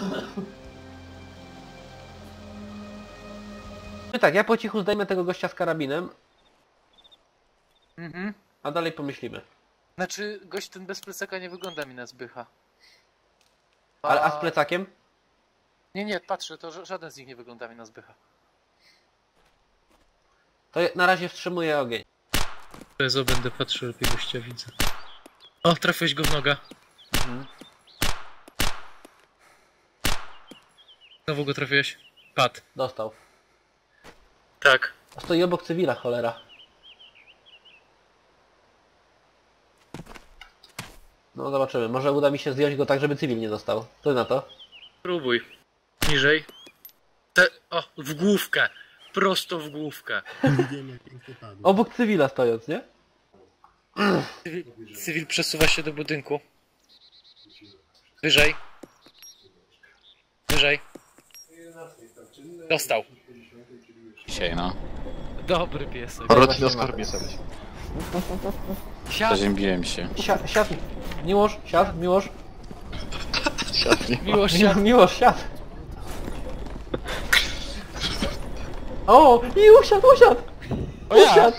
Tak, ja po cichu zdejmę tego gościa z karabinem. A dalej pomyślimy. Znaczy, gość ten bez plecaka nie wygląda mi na zbycha. A z plecakiem? Nie, patrzę, to żaden z nich nie wygląda mi na zbycha. To na razie wstrzymuję ogień. Jezu, będę patrzył, lepiej gościa widzę. O, trafiłeś go w nogę. Znowu go trafiłeś? Padł. Dostał. Tak. Stoi obok cywila, cholera. No zobaczymy, może uda mi się zdjąć go tak, żeby cywil nie dostał. Co na to? Próbuj. Niżej. O, w główkę. Prosto w główkę. Obok cywila stojąc, nie? Cywil przesuwa się do budynku. Wyżej. Wyżej. Dostał. Dzisiaj, no. Dobry piesek. Rodzinę skarbie sobie. Zaziębiłem się. Siad. Miłosz, siad, Miłosz. Miłość się. Miłosz, siad. O! I usiadł! Usiadł!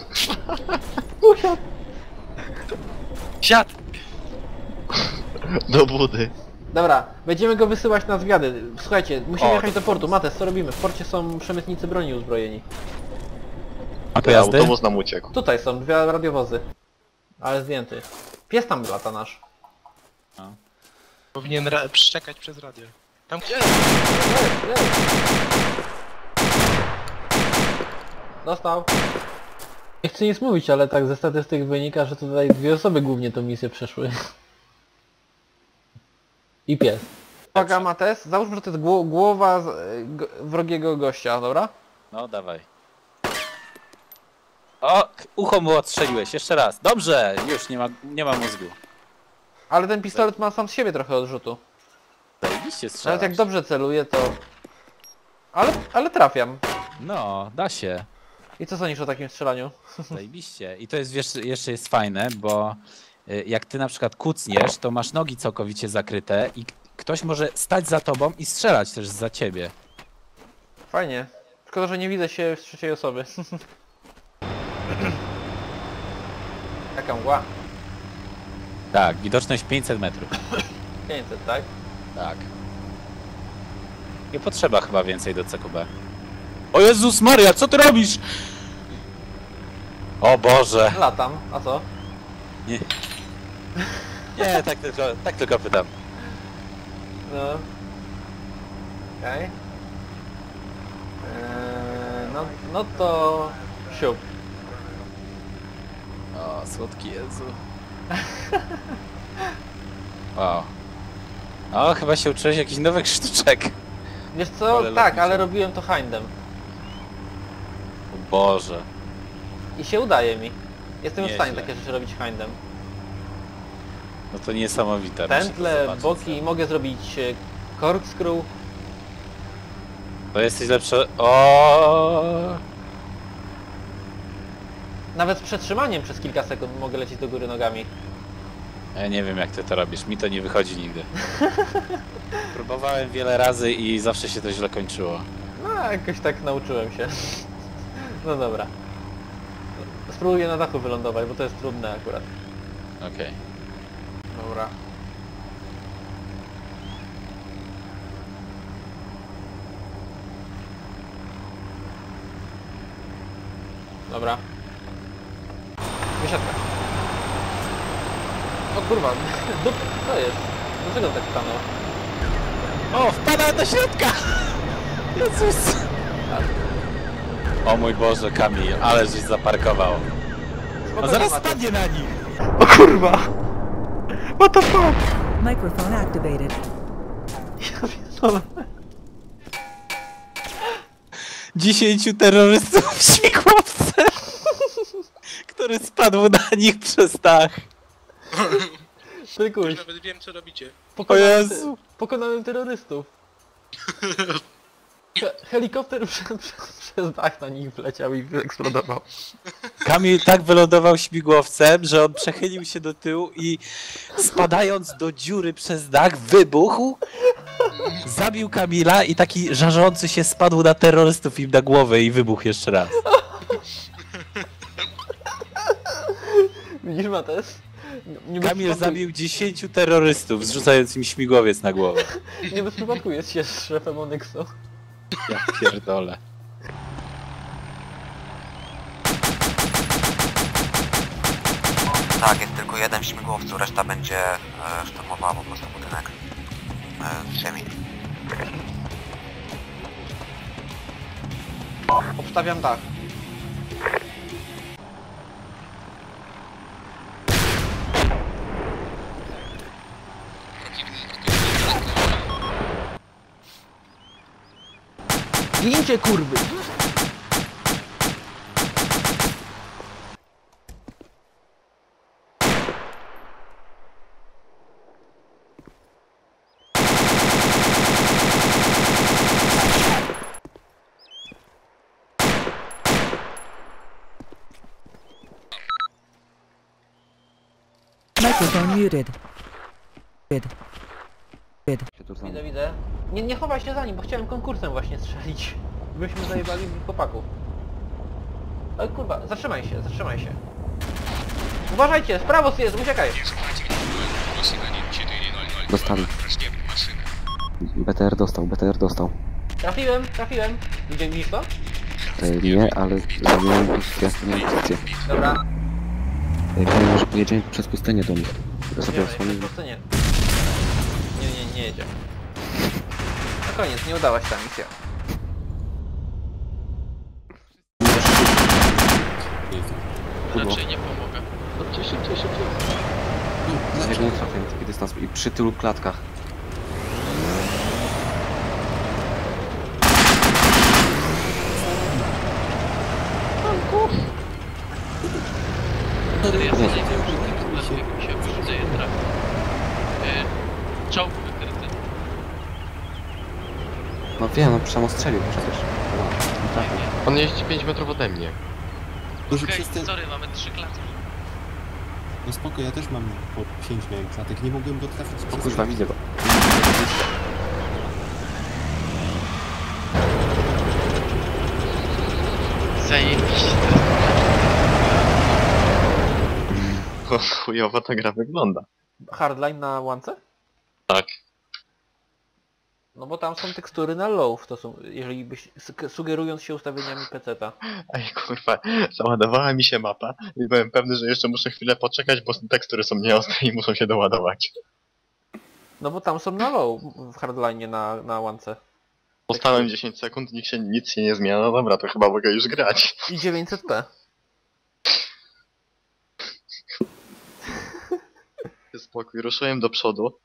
Siad! Do budy. Dobra, będziemy go wysyłać na zwiady. Słuchajcie, musimy jechać do portu. Mates, co robimy? W porcie są przemytnicy broni uzbrojeni. A to jazdy? Autobus nam uciekł. Tutaj są dwie radiowozy. Ale zdjęty. Pies tam lata nasz. Powinien przeczekać przez radio. Tam gdzie? Dostał. Nie chcę nic mówić, ale tak ze statystyk wynika, że tutaj dwie osoby głównie tą misję przeszły. I pies. Uwaga, Mates, załóżmy, że to jest głowa wrogiego gościa, dobra? No, dawaj. O, ucho mu odstrzeliłeś, jeszcze raz. Dobrze, już nie ma mózgu. Ale ten pistolet ma sam z siebie trochę odrzutu. Zajebiście strzelasz. Nawet jak dobrze celuję, to... Ale trafiam. No, da się. I co sądzisz o takim strzelaniu? Zajebiście. I to jest, wiesz, jeszcze jest fajne, bo jak ty na przykład kucniesz, to masz nogi całkowicie zakryte i ktoś może stać za tobą i strzelać też za ciebie. Fajnie. Szkoda, że nie widzę się z trzeciej osoby. Jaka mgła? Tak, widoczność 500 metrów. 500, tak? Tak. Nie potrzeba chyba więcej do CQB. O Jezus Maria, co ty robisz? O Boże. Latam, a co? Nie, tak tylko pytam. No. Okej. No to... Siup. O, słodki Jezu. Wow. O, chyba się uczyłeś jakichś nowych sztuczek. Wiesz co? Ale Tak, lotnicze. ale robiłem to hindem. O Boże. I się udaje mi. Jestem już w stanie Nieźle. takie rzeczy robić hindem. No to niesamowite. muszę to Pętle, zobaczyć. boki, mogę zrobić corkscrew. To jesteś lepszy. O. Nawet z przetrzymaniem przez kilka sekund mogę lecieć do góry nogami. Ja nie wiem jak ty to robisz, mi to nie wychodzi nigdy. Próbowałem wiele razy i zawsze się to źle kończyło. No, jakoś tak nauczyłem się. No dobra. Spróbuję na dachu wylądować, bo to jest trudne akurat. Okej. Dobra. Dobra. Wysiadka. O kurwa, dup, co jest? Dlaczego tak stanął? O, wpada do środka! Jezus! O mój Boże, Kamil, ale żeś zaparkował. A zaraz spadnie na nich! O kurwa! What the fuck? Microphone activated. Ja pierdolę. 10 terrorystów w śmigłowce, który spadł na nich przez dach. Tykuś, Nawet wiem co robicie. O Jezu! pokonałem terrorystów. Helikopter przez dach na nich wleciał i eksplodował. Kamil tak wylądował śmigłowcem, że on przechylił się do tyłu i spadając do dziury przez dach wybuchł Zabił Kamila i taki żarzący się spadł na terrorystów im na głowę i wybuchł jeszcze raz. Widzisz, Mates? Nie bez Kamil przypadku- zabił 10 terrorystów, zrzucając im śmigłowiec na głowę. Nie bez przypadku jest się z szefem Onyxu. Ja pierdolę. Tak, jest tylko jeden w śmigłowcu, reszta będzie szturmowała po prostu budynek z ziemi. Obstawiam dach. Gincie, kurwy! Microphone muted. Widzę. Nie chowaj się za nim, bo chciałem konkursem właśnie strzelić. Byśmy zajebali chłopaków. Ale kurwa, zatrzymaj się. Uważajcie, w prawo jest, uciekaj! Dostali. BTR dostał. Trafiłem. Widzisz to? Nie, ale miałem pozycję. Dobra. Powiem, może pojedziemy przez pustynię do nich. Jedziemy, po prostu nie. Nie jedzie. Na koniec, nie udała się ta misja. Raczej nie pomogę. Szybciej. Jak nie trafię, taki dystans i przy tylu klatkach. Ja znajdę już jak mi się wyszedze je trafi. Czołg wykryty. No wiem, no przemostrzelił przecież. On jeździ 5 metrów ode mnie. Okej, sorry, mamy 3 klatki. No spoko, ja też mam po 5 miałem klatek, nie mogłem go trafić. O kurwa, widzę go. Zajebiście. Chujowo ta gra wygląda. Hardline na łance? Tak. No bo tam są tekstury na low, to są, jeżeli byś, sugerując się ustawieniami PC-ta. Ej kurwa, załadowała mi się mapa i byłem pewny, że jeszcze muszę chwilę poczekać, bo tekstury są nieostre i muszą się doładować. No bo tam są na low w hardline na łance. Postałem 10 sekund, nic się nie zmienia, no dobra, to chyba mogę już grać. I 900p. Spokój, ruszyłem do przodu.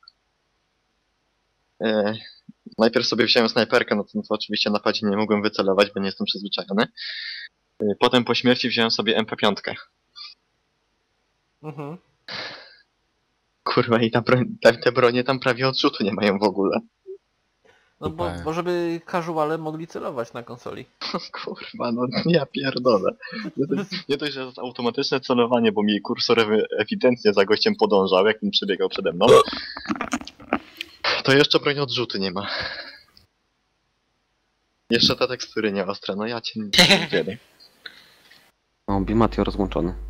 Najpierw sobie wziąłem snajperkę, no to oczywiście na padzie nie mogłem wycelować, bo nie jestem przyzwyczajony. Potem po śmierci wziąłem sobie MP5. Mhm. Kurwa, i te bronie tam prawie odrzutu nie mają w ogóle. No bo żeby casuale mogli celować na konsoli. Kurwa, no ja pierdolę. Nie dość, że jest automatyczne celowanie, bo mi kursor ewidentnie za gościem podążał, jak on przebiegał przede mną. To jeszcze broń odrzutu nie ma. Jeszcze te tekstury nieostre, no ja cię nie wiem. O, Bimatio rozłączony.